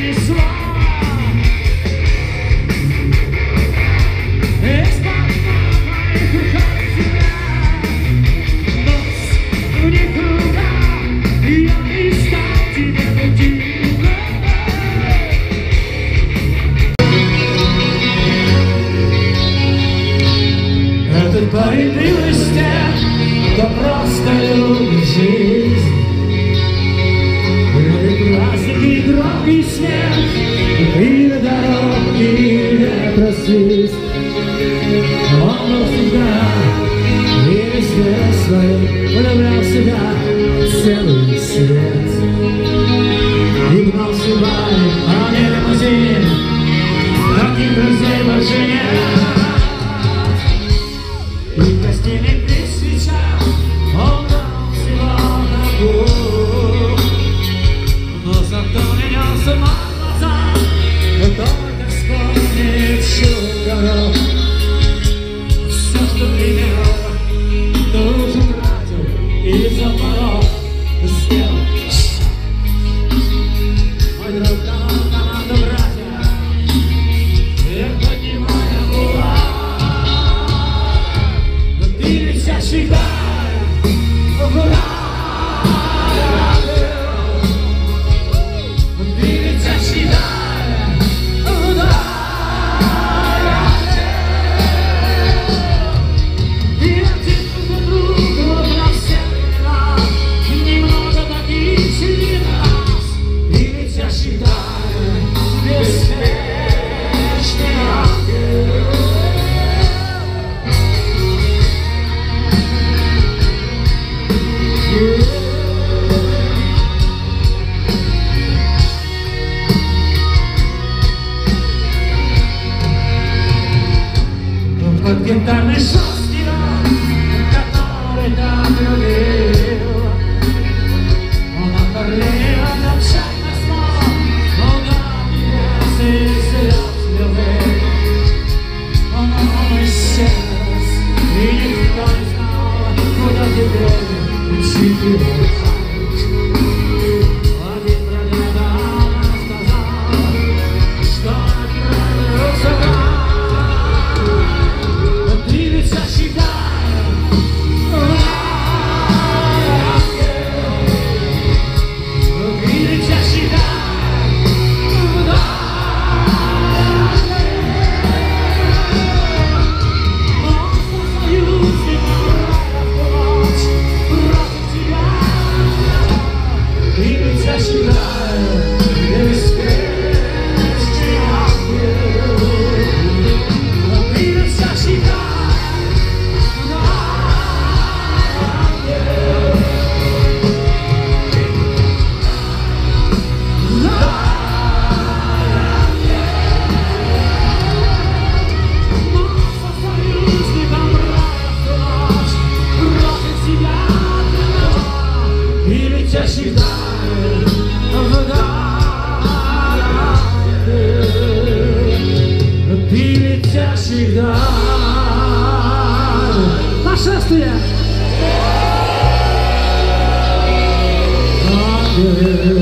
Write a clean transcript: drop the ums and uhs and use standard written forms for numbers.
принесла. Из-под моих руках тебя, нос в никуда, я искал тебя найти. Этот парень был из тех, кто просто любит жизнь. Любит праздники и громкий смех, и на дороге ветросвист. Он был всегда и везде своим влюблял в себя целый свет. И гнал Субару, а не лимузин, таких друзей больше нет. И в гостиной при свечах он дал всего ногу, но зато менялся на глаза, только вспомнит шум горох. Все, что имел, душу тратил и за порог сделал. Мой друг, команда, братья, вверх поднимая була. Ты ведь всегда ты ведь всегда ты один за другом на все времена, немного таких среди нас. Ты ведь всегда беспечный ангел. Под гитарный шостик, который так любил, он оторвел от отчаянных снов, он дал мне слез любви. Он исчез, и никто не знал, куда теперь учить его. Один бродяга сказал, что отправился в рай. Ты ведь всегда ты ведь всегда он союз и ночь против тебя. Ты ведь всегда беспечный ангел. Ты ведь всегда всегда нашествие.